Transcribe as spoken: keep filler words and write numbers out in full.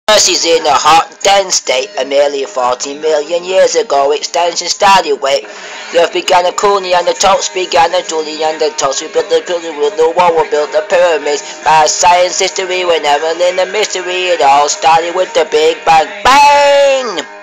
Earth is in a hot, dense state, and nearly forty million years ago, extension started with. The Earth began a cooling, and the tops began a drooling, and the tops we built the building with the wall, we built the pyramids. By science history, we're never in a mystery. It all started with the Big Bang. Bang!